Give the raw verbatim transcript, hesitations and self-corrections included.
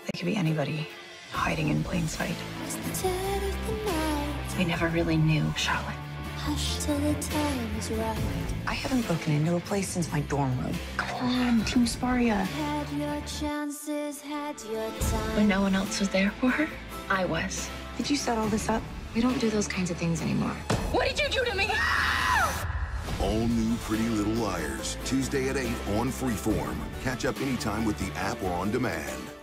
They could be anybody hiding in plain sight. We never really knew Charlotte. Hush till the time's right. I haven't broken into a place since my dorm room. Come on, Team Sparia. Had your chances, had your time. When no one else was there for her, I was. Did you set all this up? We don't do those kinds of things anymore. What did you do to me? All new Pretty Little Liars, Tuesday at eight on Freeform. Catch up anytime with the app or on demand.